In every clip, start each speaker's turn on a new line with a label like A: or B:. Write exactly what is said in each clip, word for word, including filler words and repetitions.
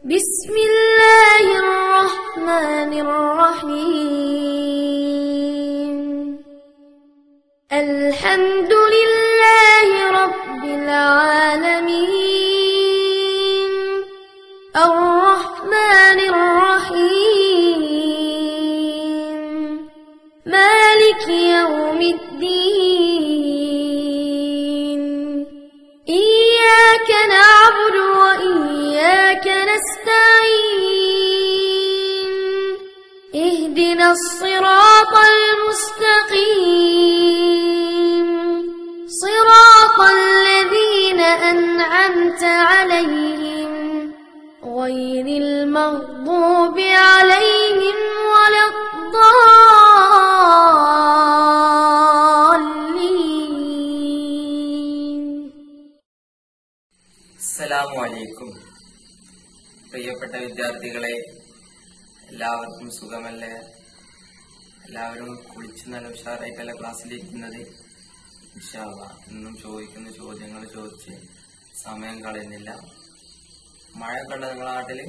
A: بسم الله الرحمن الرحيم الحمد لله رب العالمين الرحمن الرحيم مالك يوم الدين إياك نعبد وإياك نستعين اهدنا الصراط المستقيم صراط الذين أنعمت عليهم غير المغضوب عليهم ولا الضالين.
B: അസ്സലാമു അലൈക്കും. പ്രിയപ്പെട്ട വിദ്യാർത്ഥികളെ, എല്ലാവർക്കും സുഖമല്ലേ? എല്ലാവരും കുളിച്ച് നല്ല ഉഷാറായിട്ടല്ല ക്ലാസ്സിലിരിക്കുന്നത്. ഇൻഷാ അല്ലാഹ് ഇന്നും ചോദിക്കുന്ന ചോദ്യങ്ങൾ ചോദിച്ച് സമയം കളയുന്നില്ല. മഴയൊക്കെ ഉണ്ടോ നിങ്ങളുടെ നാട്ടില്?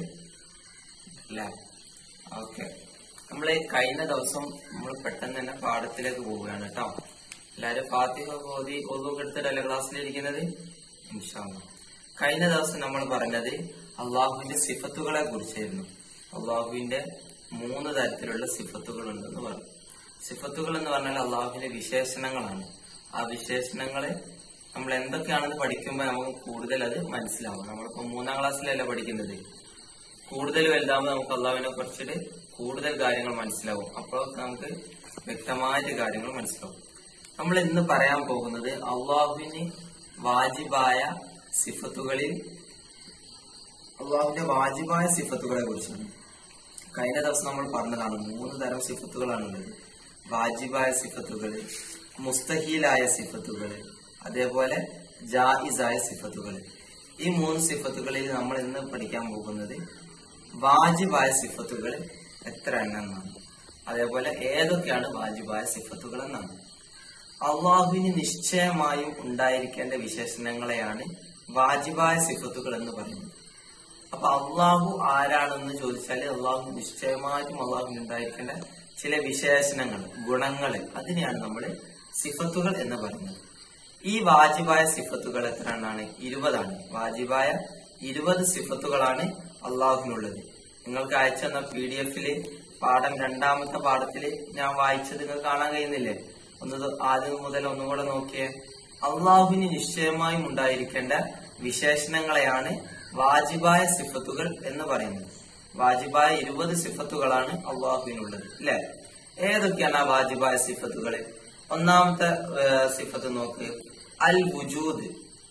B: അല്ല, ഓക്കെ. നമ്മള് കഴിഞ്ഞ ദിവസം നമ്മൾ പെട്ടെന്ന് തന്നെ പാഠത്തിലേക്ക് പോവുകയാണ് കേട്ടോ. എല്ലാരും ഫാത്തിഹ ഓതി ഒതുവൊക്കെ എടുത്തിട്ടല്ലേ ക്ലാസ്സിലിരിക്കുന്നത്? ഇൻഷാ അല്ലാഹ്. കഴിഞ്ഞ ദിവസം നമ്മൾ പറഞ്ഞത് അള്ളാഹുവിന്റെ സിഫത്തുകളെ കുറിച്ചായിരുന്നു. അള്ളാഹുവിന്റെ മൂന്ന് തരത്തിലുള്ള സിഫത്തുകൾ ഉണ്ടെന്ന് പറഞ്ഞു. സിഫത്തുകൾ എന്ന് പറഞ്ഞാൽ അള്ളാഹുവിന്റെ വിശേഷണങ്ങളാണ്. ആ വിശേഷണങ്ങളെ നമ്മൾ എന്തൊക്കെയാണെന്ന് പഠിക്കുമ്പോൾ നമുക്ക് കൂടുതൽ അത് മനസ്സിലാവും. നമ്മളിപ്പോ മൂന്നാം ക്ലാസ്സിലല്ല പഠിക്കുന്നത്. കൂടുതൽ വലുതാകുമ്പോൾ നമുക്ക് അള്ളാഹുവിനെ കുറിച്ചിട്ട് കൂടുതൽ കാര്യങ്ങൾ മനസ്സിലാവും. അപ്പോൾ നമുക്ക് വ്യക്തമായിട്ട് കാര്യങ്ങൾ മനസ്സിലാവും. നമ്മൾ ഇന്ന് പറയാൻ പോകുന്നത് അള്ളാഹുവിന് വാജിബായ സിഫത്തുകളിൽ അള്ളാഹുവിന്റെ വാജിബായ സിഫത്തുകളെ കുറിച്ചാണ്. കഴിഞ്ഞ ദിവസം നമ്മൾ പറഞ്ഞതാണ് മൂന്ന് തരം സിഫത്തുകളാണുള്ളത്. വാജിബായ സിഫത്തുകൾ, മുസ്തഹീലായ സിഫത്തുകൾ, അതേപോലെ ജായിസായ സിഫത്തുകൾ. ഈ മൂന്ന് സിഫത്തുകളിൽ നമ്മൾ ഇന്ന് പഠിക്കാൻ പോകുന്നത് വാജിബായ സിഫത്തുകൾ എത്ര എണ്ണം എന്നാണ്. അതേപോലെ ഏതൊക്കെയാണ് വാജിബായ സിഫത്തുകൾ എന്നാണ്. അള്ളാഹുവിന് നിശ്ചയമായും ഉണ്ടായിരിക്കേണ്ട വിശേഷണങ്ങളെയാണ് വാജിബായ സിഫത്തുകൾ എന്ന് പറയുന്നത്. അപ്പൊ അള്ളാഹു ആരാണെന്ന് ചോദിച്ചാൽ അള്ളാഹു നിശ്ചയമായിട്ടും അള്ളാഹുവിന് ഉണ്ടായിരിക്കേണ്ട ചില വിശേഷണങ്ങൾ, ഗുണങ്ങൾ, അതിനെയാണ് നമ്മൾ സിഫത്തുകൾ എന്ന് പറയുന്നത്. ഈ വാജിബായ സിഫത്തുകൾ എത്ര എണ്ണാണ്? ഇരുപതാണ്. വാജിബായ ഇരുപത് സിഫത്തുകളാണ് അള്ളാഹുവിനുള്ളത്. നിങ്ങൾക്ക് അയച്ചു തന്ന പി ഡി എഫില് പാഠം രണ്ടാമത്തെ പാഠത്തില് ഞാൻ വായിച്ചത് നിങ്ങൾക്ക് കാണാൻ കഴിയുന്നില്ലേ? ഒന്ന് ആദ്യം മുതൽ ഒന്നുകൂടെ നോക്കിയേ. അള്ളാഹുവിന് നിശ്ചയമായും ഉണ്ടായിരിക്കേണ്ട വിശേഷണങ്ങളെയാണ് വാജിബായ സിഫത്തുകൾ എന്ന് പറയുന്നത്. വാജിബായ ഇരുപത് സിഫത്തുകളാണ് അള്ളാഹുവിനുള്ളത്, അല്ലെ? ഏതൊക്കെയാണ് ആ വാജിബായ സിഫത്തുകൾ? ഒന്നാമത്തെ സിഫത്ത് നോക്ക്, അൽ വുജൂദ്,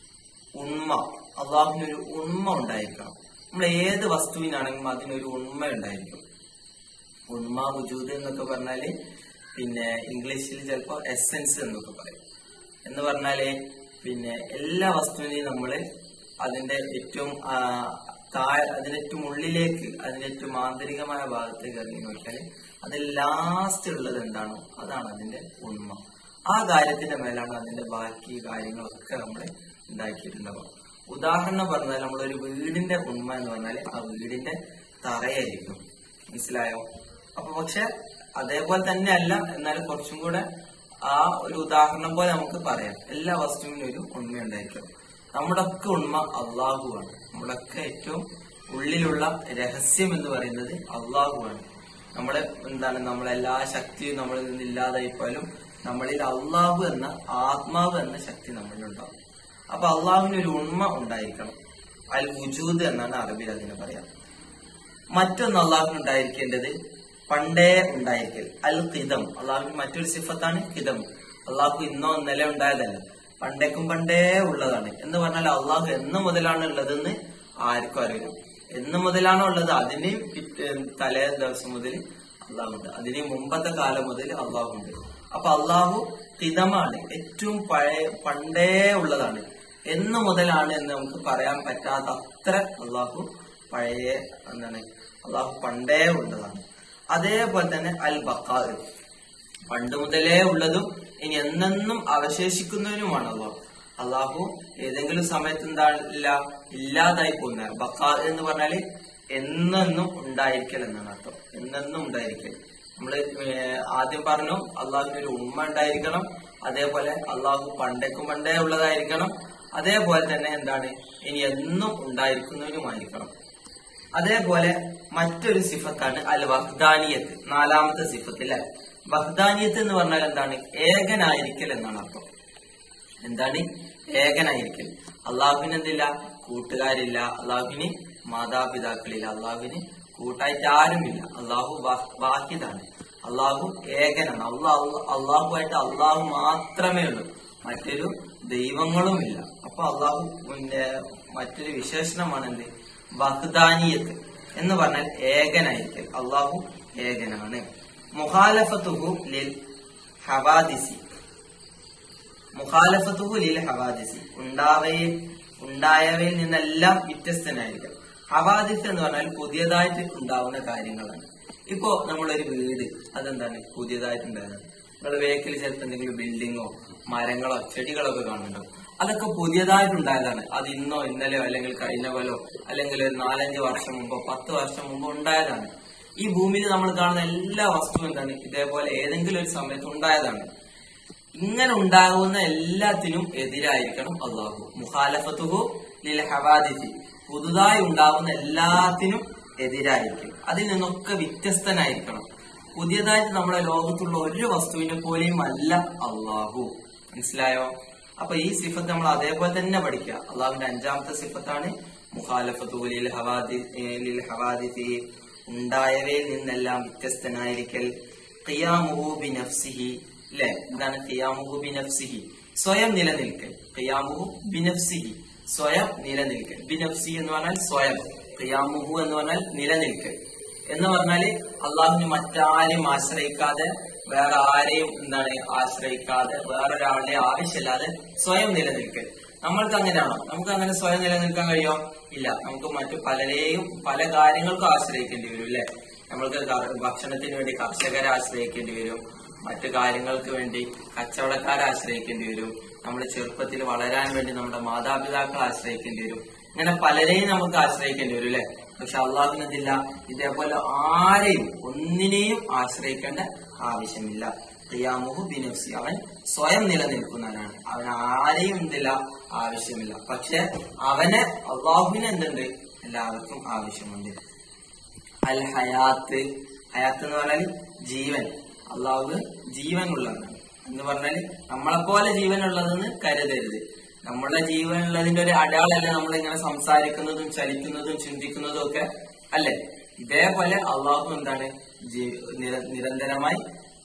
B: ഉണ്മ. അള്ളാഹുവിനൊരു ഉണ്മ ഉണ്ടായിരിക്കണം. നമ്മൾ ഏത് വസ്തുവിനാണെങ്കിലും അതിനൊരു ഉണ്മ ഉണ്ടായിരിക്കും. ഉണ്മ, വുജൂദ് എന്നൊക്കെ പറഞ്ഞാല് പിന്നെ ഇംഗ്ലീഷിൽ ചിലപ്പോ എസെൻസ് എന്നൊക്കെ പറയും. എന്ന് പറഞ്ഞാല് പിന്നെ എല്ലാ വസ്തുവിനെയും നമ്മള് അതിന്റെ ഏറ്റവും താഴെ, അതിന്റെ ഏറ്റവും ഉള്ളിലേക്ക്, അതിന്റെ ഏറ്റവും ആന്തരികമായ ഭാഗത്തേക്ക് ഇറങ്ങി നോക്കിയാല് അതിൽ ലാസ്റ്റ് ഉള്ളത് എന്താണോ അതാണ് അതിന്റെ ഉണ്മ. ആ കാര്യത്തിന്റെ മേലാണ് അതിന്റെ ബാക്കി കാര്യങ്ങളൊക്കെ നമ്മൾ ഉണ്ടാക്കിയിട്ടുണ്ടാവുക. ഉദാഹരണം പറഞ്ഞാൽ നമ്മളൊരു വീടിന്റെ ഉണ്മ എന്ന് പറഞ്ഞാല് ആ വീടിന്റെ തറയായിരിക്കും. മനസ്സിലായോ? അപ്പൊ പക്ഷെ അതേപോലെ തന്നെ അല്ല, എന്നാലും കുറച്ചും കൂടെ ആ ഒരു ഉദാഹരണം പോലെ നമുക്ക് പറയാം. എല്ലാ വസ്തുവിനും ഒരു ഉണ്മ ഉണ്ടായിരിക്കും. നമ്മുടെ ഒക്കെ ഉണ്മ അള്ളാഹുവാണ്. നമ്മുടെയൊക്കെ ഏറ്റവും ഉള്ളിലുള്ള രഹസ്യം എന്ന് പറയുന്നത് അള്ളാഹുവാണ്. നമ്മളെ എന്താണ്, നമ്മളെല്ലാ ശക്തിയും നമ്മളിൽ നിന്ന് ഇല്ലാതായിപ്പോലും നമ്മളിൽ അള്ളാഹു എന്ന ആത്മാവ് എന്ന ശക്തി നമ്മളിലുണ്ടാവും. അപ്പൊ അള്ളാഹുവിന് ഒരു ഉണ്മ ഉണ്ടായിരിക്കണം. അൽ വുജൂദ് എന്നാണ് അറബിയിൽ അതിനെ പറയാം. മറ്റൊന്ന് അള്ളാഹുവിന് ഉണ്ടായിരിക്കേണ്ടത് പണ്ടേ ഉണ്ടായിരിക്കൽ, അൽ ഖിദം. അള്ളാഹുവിന് മറ്റൊരു സിഫത്താണ് ഖിദം. അള്ളാഹു ഇന്നോ ഇന്നലെ ഉണ്ടായതല്ല, പണ്ടേക്കും പണ്ടേ ഉള്ളതാണ്. എന്ന് പറഞ്ഞാൽ അള്ളാഹു എന്ന് മുതലാണ് ഉള്ളതെന്ന് ആർക്കും അറിയില്ല. എന്ന് മുതലാണോ ഉള്ളത് അതിന് തലേ ദിവസം മുതൽ അള്ളാഹുണ്ട്, അതിന് മുമ്പത്തെ കാലം മുതൽ അള്ളാഹുണ്ട്. അപ്പൊ അള്ളാഹു ഖിദമാണ്, ഏറ്റവും പഴയ പണ്ടേ ഉള്ളതാണ്. എന്ന് മുതലാണ് എന്ന് നമുക്ക് പറയാൻ പറ്റാത്ത അത്ര അള്ളാഹു പഴയ എന്താണ്, അള്ളാഹു പണ്ടേ ഉള്ളതാണ്. അതേപോലെ തന്നെ അൽ ബഖാ, പണ്ട് മുതലേ ഉള്ളതും ഇനി എന്നെന്നും അവശേഷിക്കുന്നതിനുമാണ് അള്ളാഹു. അള്ളാഹു ഏതെങ്കിലും സമയത്ത് എന്താ ഇല്ല ഇല്ലാതായി പോകുന്ന. ബഖാ എന്ന് പറഞ്ഞാല് എന്നെന്നും ഉണ്ടായിരിക്കൽ എന്നാണ് അർത്ഥം. എന്നെന്നും ഉണ്ടായിരിക്കൽ. നമ്മള് ആദ്യം പറഞ്ഞു അള്ളാഹുവിന് ഒരു ഉമ്മ ഉണ്ടായിരിക്കണം, അതേപോലെ അള്ളാഹു പണ്ടേക്കും പണ്ടേ ഉള്ളതായിരിക്കണം, അതേപോലെ തന്നെ എന്താണ് ഇനി എന്നും ഉണ്ടായിരിക്കുന്നവരുമായിരിക്കണം. അതേപോലെ മറ്റൊരു സിഫത്താണ് അൽ വഹ്ദാനിയത്ത്, നാലാമത്തെ സിഫത്ത് അല്ലെ. വഹ്ദാനിയത്ത് എന്ന് പറഞ്ഞാൽ എന്താണ്? ഏകനായിരിക്കൽ എന്നാണ് അർത്ഥം. എന്താണ്? ഏകനായിരിക്കൽ. അള്ളാഹുവിന് എന്തില്ല? കൂട്ടുകാരില്ല, അള്ളാഹുവിന് മാതാപിതാക്കളില്ല, അള്ളാഹുവിന് കൂട്ടായിട്ട് ആരുമില്ല. അള്ളാഹു വാഹിദാണ്, അള്ളാഹു ഏകനാണ്. അള്ളാഹു അള്ളാഹുമായിട്ട് അള്ളാഹു മാത്രമേ ഉള്ളൂ, മറ്റൊരു ദൈവങ്ങളുമില്ല. അപ്പൊ അള്ളാഹു മറ്റൊരു വിശേഷണമാണ് എന്ത്? വഹ്ദാനിയത്ത് എന്ന് പറഞ്ഞാൽ ഏകനായിരിക്കൽ. അള്ളാഹു ഏകനാണ്. മുഖാലഫത്തുഹു ലിൽ ഹവാദിസി, മുഖാലഫത്തുഹു ലിൽ ഹവാദിസി ഉണ്ടാവയിൽ ഉണ്ടായവയിൽ നിന്നെല്ലാം വ്യത്യസ്തനായിരിക്കും. ഹവാദിസ് എന്ന് പറഞ്ഞാൽ പുതിയതായിട്ട് ഉണ്ടാവുന്ന കാര്യങ്ങളാണ്. ഇപ്പോ നമ്മളൊരു വീട്, അതെന്താണ്? പുതിയതായിട്ട് ഉണ്ടാകുന്നത്. നിങ്ങൾ വേക്കിൽ ചിലപ്പോൾ എന്തെങ്കിലും ബിൽഡിങ്ങോ മരങ്ങളോ ചെടികളൊക്കെ കാണുന്നുണ്ടോ? അതൊക്കെ പുതിയതായിട്ടുണ്ടായതാണ്. അത് ഇന്നോ ഇന്നലെയോ അല്ലെങ്കിൽ കഴിഞ്ഞ പോലോ അല്ലെങ്കിൽ ഒരു നാലഞ്ച് വർഷം മുമ്പോ പത്ത് വർഷം മുമ്പോ ഉണ്ടായതാണ്. ഈ ഭൂമിയിൽ നമ്മൾ കാണുന്ന എല്ലാ വസ്തുവും എന്താണ്? ഇതേപോലെ ഏതെങ്കിലും ഒരു സമയത്ത് ഉണ്ടായതാണ്. ഇങ്ങനെ ഉണ്ടാകുന്ന എല്ലാത്തിനും എതിരായിരിക്കണം അള്ളാഹു. മുഖാലഫത്തുഹു ലിൽ ഹവാദിസി, പുതുതായി ഉണ്ടാകുന്ന എല്ലാത്തിനും എതിരായിരിക്കും, അതിൽ നിന്നൊക്കെ വ്യത്യസ്തനായിരിക്കണം. പുതിയതായിട്ട് നമ്മുടെ ലോകത്തുള്ള ഒരു വസ്തുവിനെ പോലെയും അല്ല അള്ളാഹു. മനസ്സിലായോ? അപ്പൊ ഈ സിഫത്ത് നമ്മൾ അതേപോലെ തന്നെ പഠിക്കുക. അള്ളാഹുവിന്റെ അഞ്ചാമത്തെ സിഫത്താണ് മുഖാലഫത്തുഹു ലിൽ ഹവാദിസി, ഉണ്ടായവയിൽ നിന്നെല്ലാം വ്യത്യസ്തനായിരിക്കൽ. ഖിയാമുഹു ബിനഫ്സിഹി, അല്ലെ? എന്താണ് ഖിയാമുഹു ബിനഫ്സിഹി? സ്വയം നിലനിൽക്കൽ. ഖിയാമുഹു ബിനഫ്സിഹി, സ്വയം നിലനിൽക്കൽ. ബിനഫ്സി എന്ന് പറഞ്ഞാൽ സ്വയം, ഖിയാമുഹു എന്ന് പറഞ്ഞാൽ നിലനിൽക്കൽ. എന്ന് പറഞ്ഞാല് അള്ളാഹുവിന് മറ്റാരെയും ആശ്രയിക്കാതെ, വേറെ ആരെയും എന്താണ് ആശ്രയിക്കാതെ, വേറൊരാളുടെ ആവശ്യമില്ലാതെ സ്വയം നിലനിൽക്കൽ. നമ്മൾക്ക് അങ്ങനെയാണോ? നമുക്ക് അങ്ങനെ സ്വയം നിലനിൽക്കാൻ കഴിയോ? ഇല്ല. നമുക്ക് മറ്റു പലരെയും പല കാര്യങ്ങൾക്കും ആശ്രയിക്കേണ്ടി വരും, അല്ലെ? നമ്മൾക്ക് ഭക്ഷണത്തിന് വേണ്ടി കർഷകരെ ആശ്രയിക്കേണ്ടി വരും, മറ്റു കാര്യങ്ങൾക്ക് വേണ്ടി കച്ചവടക്കാരെ ആശ്രയിക്കേണ്ടി വരും, നമ്മുടെ ചെറുപ്പത്തിൽ വളരാൻ വേണ്ടി നമ്മുടെ മാതാപിതാക്കളെ ആശ്രയിക്കേണ്ടി വരും. ഇങ്ങനെ പലരെയും നമുക്ക് ആശ്രയിക്കേണ്ടി വരും, അല്ലെ? പക്ഷെ അള്ളാഹുവിനെന്തില്ല? ഇതേപോലെ ആരെയും ഒന്നിനെയും ആശ്രയിക്കേണ്ട ആവശ്യമില്ല. ഖിയാമുഹു ബിനഫ്സി, അവൻ സ്വയം നിലനിൽക്കുന്നവനാണ്, അവൻ ആരെയും എന്തില്ല ആവശ്യമില്ല. പക്ഷെ അവന് അള്ളാഹുവിന് എന്തുണ്ട്? എല്ലാവർക്കും ആവശ്യമുണ്ട്. അൽ ഹയാത്ത്, ഹയാത്ത് എന്ന് പറഞ്ഞാൽ ജീവൻ. അള്ളാഹു ജീവനുള്ളവനാണ് എന്ന് പറഞ്ഞാല് നമ്മളെപ്പോലെ ജീവനുള്ളതെന്ന് കരുതരുത്. നമ്മുടെ ജീവനുള്ളതിന്റെ ഒരു അടയാളല്ല നമ്മളിങ്ങനെ സംസാരിക്കുന്നതും ചലിക്കുന്നതും ചിന്തിക്കുന്നതും ഒക്കെ, അല്ലെ? ഇതേപോലെ അള്ളാഹു എന്താണ്? നിരന്തരമായി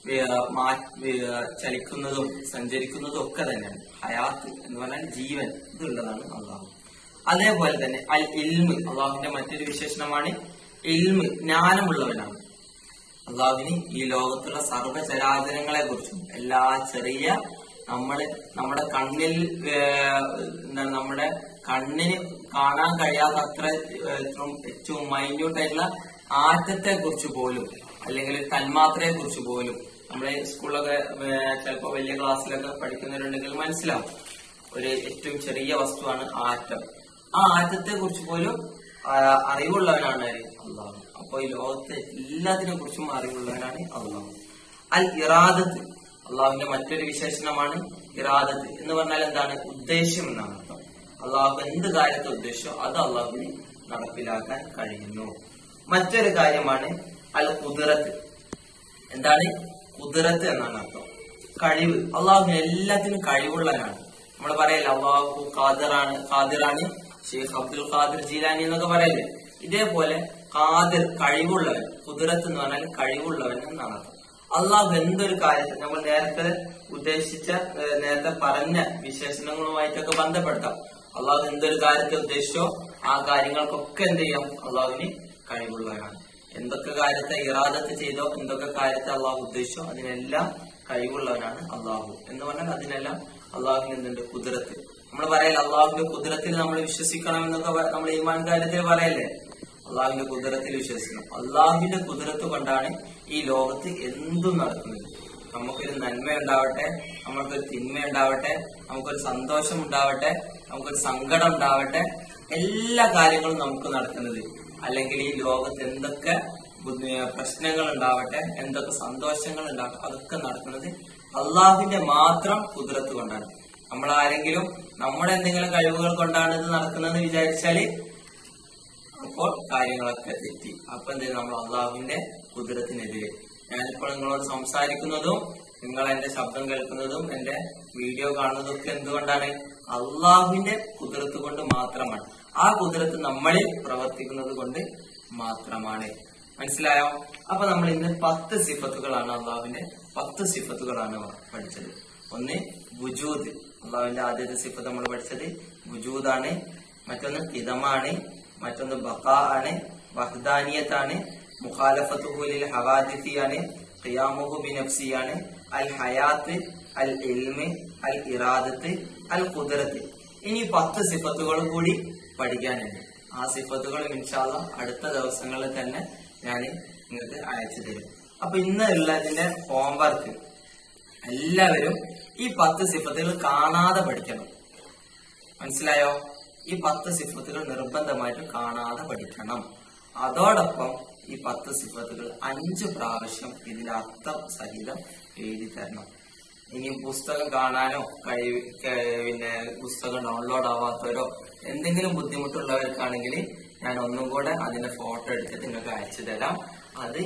B: ചലിക്കുന്നതും സഞ്ചരിക്കുന്നതും ഒക്കെ തന്നെയാണ്. ഹയാത്ത് എന്ന് പറഞ്ഞാൽ ജീവൻ, ഇതുള്ളതാണ് അള്ളാഹു. അതേപോലെ തന്നെ അൽ ഇൽമ്, അള്ളാഹുവിന്റെ മറ്റൊരു വിശേഷണമാണ് ഇൽമ്, ജ്ഞാനമുള്ളവനാണ്. അള്ളാഹുവിന് ഈ ലോകത്തുള്ള സർവ്വചരാചരങ്ങളെ കുറിച്ചും എല്ലാ ചെറിയ നമ്മള് നമ്മുടെ കണ്ണിൽ എന്താണ് നമ്മുടെ കണ്ണിന് കാണാൻ കഴിയാത്ത അത്ര ഏറ്റവും മൈന്യൂട്ട് ആയിട്ടുള്ള ആറ്റത്തെ കുറിച്ച് പോലും, അല്ലെങ്കിൽ തന്മാത്രയെ കുറിച്ച് പോലും, നമ്മളെ സ്കൂളിലൊക്കെ ചിലപ്പോ വലിയ ക്ലാസ്സിലൊക്കെ പഠിക്കുന്നവരുണ്ടെങ്കിൽ മനസ്സിലാവും. ഒരു ഏറ്റവും ചെറിയ വസ്തുവാണ് ആറ്റം. ആ ആറ്റത്തെ കുറിച്ച് പോലും അറിവുള്ളവനാണ് അള്ളാഹു. അപ്പൊ ഈ ലോകത്തെ എല്ലാത്തിനെ കുറിച്ചും അറിവുള്ളവനാണ് അള്ളാഹു. അൽ ഇറാദത്ത്, അള്ളാഹുവിന്റെ മറ്റൊരു വിശേഷണമാണ് ഇറാദത്ത് എന്ന് പറഞ്ഞാൽ എന്താണ്? ഉദ്ദേശ്യം എന്നാണ് അർത്ഥം. അള്ളാഹു എന്ത് കാര്യത്തെ ഉദ്ദേശിച്ചോ അത് അള്ളാഹുവിന് നടപ്പിലാക്കാൻ കഴിയുന്നു. മറ്റൊരു കാര്യമാണ് അൽ ഖുദ്റത്ത്. എന്താണ് ഖുദ്റത്ത് എന്നാണ് അർത്ഥം? കഴിവ്. അള്ളാഹുവിന് എല്ലാത്തിനും കഴിവുള്ളവനാണ്. നമ്മൾ പറയല്ലേ അള്ളാഹു ഖാദിറാണ്, ഖാദിറാണ് ഷെയ്ഖ് അബ്ദുൽ ഖാദിർ ജീലാനി എന്നൊക്കെ പറയല്ലേ? ഇതേപോലെ ഖാദിർ, കഴിവുള്ളവൻ. ഖുദ്റത്ത് എന്ന് പറഞ്ഞാൽ കഴിവുള്ളവൻ എന്നാണ് അർത്ഥം. അള്ളാഹു എന്തൊരു കാര്യത്തിൽ നമ്മൾ നേരത്തെ ഉദ്ദേശിച്ച നേരത്തെ പറഞ്ഞ വിശേഷണങ്ങളുമായിട്ടൊക്കെ ബന്ധപ്പെടുത്താം. അള്ളാഹു എന്തൊരു കാര്യത്തെ ഉദ്ദേശിച്ചോ ആ കാര്യങ്ങൾക്കൊക്കെ എന്ത് ചെയ്യാം? അള്ളാഹുവിന് കഴിവുള്ളവരാണ്. എന്തൊക്കെ കാര്യത്തെ ഇറാദത്ത് ചെയ്തോ, എന്തൊക്കെ കാര്യത്തെ അള്ളാഹു ഉദ്ദേശിച്ചോ അതിനെല്ലാം കഴിവുള്ളവനാണ് അള്ളാഹു. എന്ന് പറഞ്ഞാൽ അതിനെല്ലാം അള്ളാഹുവിന് എന്തുണ്ട്? ഖുദ്റത്ത്. നമ്മൾ പറയല്ലേ അള്ളാഹുവിന്റെ ഖുദ്റത്തിൽ നമ്മൾ വിശ്വസിക്കണം എന്നൊക്കെ നമ്മൾ ഈമാൻ കാര്യത്തിൽ പറയല്ലേ? അള്ളാഹുവിന്റെ ഖുദ്റത്തിൽ വിശ്വസിക്കണം. അള്ളാഹുവിന്റെ ഖുദ്റത്ത് കൊണ്ടാണ് ഈ ലോകത്ത് എന്തും നടക്കുന്നത്. നമുക്കൊരു നന്മ ഉണ്ടാവട്ടെ, നമുക്കൊരു തിന്മ ഉണ്ടാവട്ടെ, നമുക്കൊരു സന്തോഷം ഉണ്ടാവട്ടെ, നമുക്കൊരു സങ്കടം ഉണ്ടാവട്ടെ, എല്ലാ കാര്യങ്ങളും നമുക്ക് നടക്കുന്നത് അല്ലെങ്കിൽ ഈ ലോകത്ത് എന്തൊക്കെ പ്രശ്നങ്ങൾ ഉണ്ടാവട്ടെ, എന്തൊക്കെ സന്തോഷങ്ങൾ ഉണ്ടാവട്ടെ, അതൊക്കെ നടക്കുന്നത് അള്ളാഹുവിന്റെ മാത്രം കുദ്റത്ത് കൊണ്ടാണ്. നമ്മൾ ആരെങ്കിലും നമ്മുടെ എന്തെങ്കിലും കഴിവുകൾ കൊണ്ടാണ് ഇത് നടക്കുന്നത് വിചാരിച്ചാല് അപ്പോൾ കാര്യങ്ങളൊക്കെ തെറ്റി. അപ്പൊ എന്ത് ചെയ്യും? നമ്മൾ അള്ളാഹുവിന്റെ കുദ്റത്തിനെതിരെ. ഞാനിപ്പോൾ നിങ്ങളോട് സംസാരിക്കുന്നതും നിങ്ങൾ എന്റെ ശബ്ദം കേൾക്കുന്നതും എന്റെ വീഡിയോ കാണുന്നതും ഒക്കെ എന്തുകൊണ്ടാണ്? അള്ളാഹുവിന്റെ കുദ്റത്ത് കൊണ്ട് മാത്രമാണ്. ആ കുദ്റത്ത് നമ്മളിൽ പ്രവർത്തിക്കുന്നത് കൊണ്ട് മാത്രമാണ്. മനസ്സിലായോ? അപ്പൊ നമ്മൾ ഇന്ന് പത്ത് സിഫത്തുകളാണ് അള്ളാഹുവിന്റെ പത്ത് സിഫത്തുകളാണ് പഠിച്ചത്. ഒന്ന് വുജൂദ്, അള്ളാഹുവിന്റെ ആദ്യത്തെ സിഫത്ത് നമ്മൾ പഠിച്ചത് വുജൂദാണ്. മറ്റൊന്ന് ഖിദമാണ്, മറ്റൊന്ന് ബഖാ ആണ്, വഹ്ദാനിയത്താണ്, മുഖാലഫത്തുഹു ലിൽ ഹവാദിസിയാണ്, ഖിയാമുഹു ബിനഫ്സിയാണ്, അൽ ഹയാത്ത്, അൽ ഇൽമ്, അൽ ഇറാദത്ത്, അൽ ഖുദ്റത്ത്. ഇനി പത്ത് സിഫത്തുകൾ കൂടി പഠിക്കാനുണ്ട്. ആ സിഫത്തുകൾ ഇൻഷാ അല്ലാഹ് അടുത്ത ദിവസങ്ങളിൽ തന്നെ ഞാൻ നിങ്ങൾക്ക് അയച്ചു തരും. അപ്പൊ ഇന്ന് ഉള്ളതിന്റെ ഹോംവർക്ക് എല്ലാവരും ഈ പത്ത് സിഫത്തുകൾ കാണാതെ പഠിക്കണം. മനസ്സിലായോ? ഈ പത്ത് സിഫത്തുകൾ നിർബന്ധമായിട്ട് കാണാതെ പഠിക്കണം. അതോടൊപ്പം ഈ പത്ത് സിഫത്തുകൾ അഞ്ചു പ്രാവശ്യം ഇതിന്റെ അർത്ഥം സഹിതം എഴുതി തരണം. ഇനി പുസ്തകം കാണാനോ കഴിവ് പിന്നെ പുസ്തകം ഡൗൺലോഡ് ആവാത്തവരോ എന്തെങ്കിലും ബുദ്ധിമുട്ടുള്ളവർക്കാണെങ്കിൽ ഞാൻ ഒന്നും കൂടെ അതിന്റെ ഫോട്ടോ എടുത്തിട്ട് നിങ്ങൾക്ക് അയച്ചു തരാം. അത്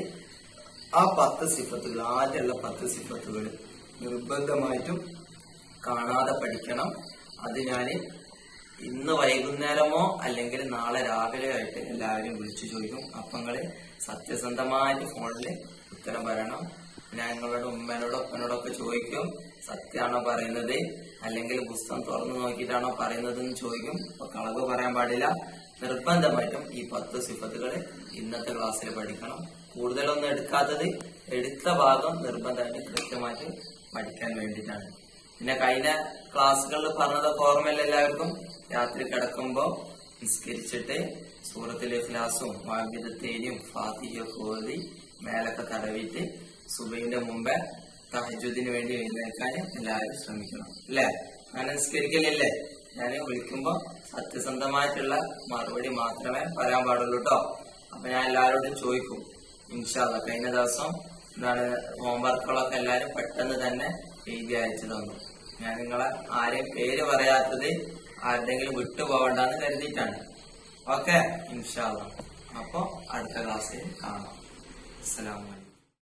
B: ആ പത്ത് സിഫത്തുകൾ, ആദ്യമുള്ള പത്ത് സിഫത്തുകൾ നിർബന്ധമായിട്ടും കാണാതെ പഠിക്കണം. അത് ഞാൻ ഇന്ന് വൈകുന്നേരമോ അല്ലെങ്കിൽ നാളെ രാവിലെ ആയിട്ട് എല്ലാവരും വിളിച്ചു ചോദിക്കും. അപ്പൊ നിങ്ങള് സത്യസന്ധമായിട്ട് ഫോണില് ഉത്തരം പറയണം. ഞാൻ നിങ്ങളുടെ ഉമ്മനോടോ ഒപ്പനോടൊക്കെ ചോദിക്കും, സത്യമാണോ പറയുന്നത് അല്ലെങ്കിൽ പുസ്തകം തുറന്നു നോക്കിയിട്ടാണോ പറയുന്നത് എന്ന് ചോദിക്കും. അപ്പൊ കളവ് പറയാൻ പാടില്ല. നിർബന്ധമായിട്ടും ഈ പത്ത് സിഫത്തുകൾ ഇന്നത്തെ ക്ലാസ്സിൽ പഠിക്കണം. കൂടുതലൊന്നും എടുക്കാത്തത് എടുത്ത ഭാഗം നിർബന്ധമായിട്ട് കൃത്യമായിട്ട് പഠിക്കാൻ വേണ്ടിയിട്ടാണ്. പിന്നെ കഴിഞ്ഞ ക്ലാസ്സുകളിൽ പറഞ്ഞതൊക്കെ ഓർമ്മയില്ല എല്ലാവർക്കും? രാത്രി കിടക്കുമ്പോ നിസ്കരിച്ചിട്ട് സൂറത്തുൽ ഇഖ്ലാസും വാഗ്ദത്തേനും ഫാത്തിഹയൊക്കെ ഓതി മേലൊക്കെ തടവിയിട്ട് സുബഹിന്റെ മുമ്പേ തഹജ്ജുദിന് വേണ്ടി എഴുന്നേൽക്കാൻ എല്ലാവരും ശ്രമിക്കണം. അല്ലെ? ഞാൻ നിസ്കരിക്കലില്ലേ? ഞാൻ വിളിക്കുമ്പോ സത്യസന്ധമായിട്ടുള്ള മറുപടി മാത്രമേ പറയാൻ പാടുള്ളൂ കേട്ടോ. അപ്പൊ ഞാൻ എല്ലാവരോടും ചോദിക്കും ഇൻഷാ അല്ലാഹ്. കഴിഞ്ഞ ദിവസം എന്താണ് ഹോംവർക്കുകളൊക്കെ എല്ലാവരും പെട്ടെന്ന് തന്നെ എഴുതി അയച്ചു തന്നു. ഞാൻ നിങ്ങളെ ആരെയും പേര് പറയാത്തത് ആരുടെങ്കിലും വിട്ടുപോകണ്ടെന്ന് കരുതിയിട്ടാണ്. ഓക്കെ, ഇൻഷാ അല്ലാഹ്. അപ്പൊ അടുത്ത ക്ലാസ്സിൽ കാണാം. അസ്സലാമു അലൈക്കും.